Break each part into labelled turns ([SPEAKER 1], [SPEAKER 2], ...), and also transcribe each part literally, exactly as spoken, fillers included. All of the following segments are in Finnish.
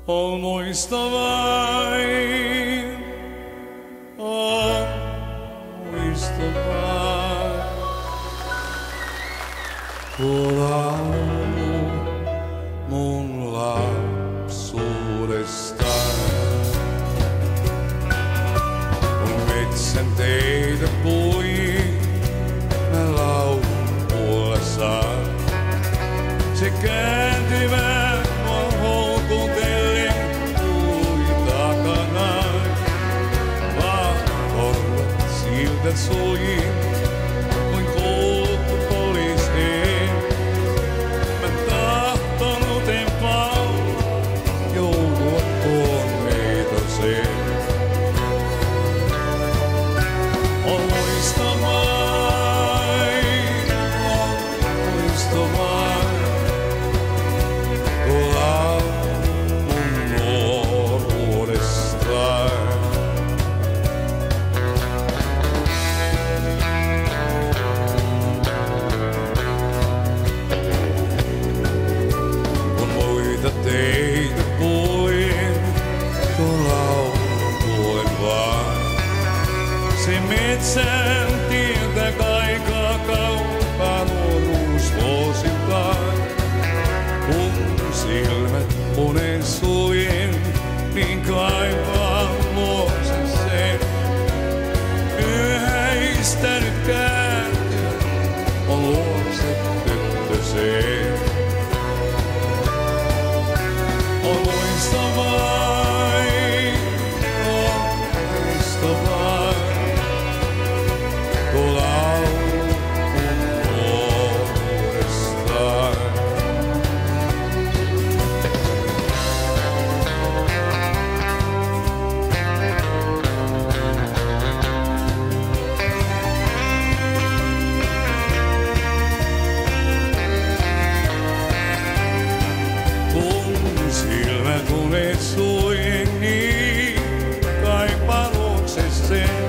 [SPEAKER 1] on muista vain, on muista vain. Tuo laulu mun lapsuudestaan, kun metsän teitä puin, mä laulun puolessaan. Se kääntyvät mua houkutellen tuli takanaan, vaan korvat siltä sujin kuin kuultu poliiseen. Mä tahtonut en palaa joutua tuon meitoseen. On muista vain, on muista vain. Teitä kuulin, tuon laulun kuulen vaan. Se metsän tieltä kaikaa kauppaa nuoruus vuosiltaan. Kun silmät unen suljen, niin kaipaan luokse sen. Myöhäistä nyt kääntyä, on luokse tyttöseen. On muista vain, on muista vain, tuo laulu mun nuoruudestaan. Silmät unet suljen, niin kaipaan luokse sen.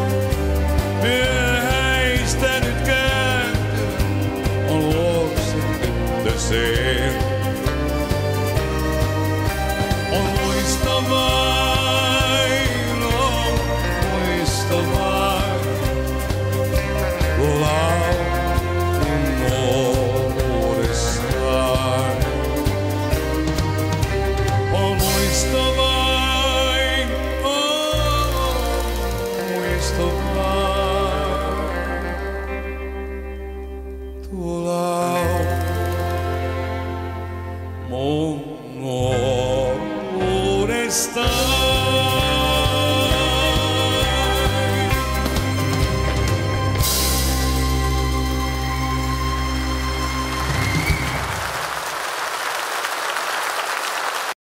[SPEAKER 1] Myöhäistä nyt kääntyä, on luokse tyttöseen. On muista vain, on muista vain, tuo laulu nuoruudestaan. Muista vain, oh, muista vain, tuo laulu mun nuoruudestaan.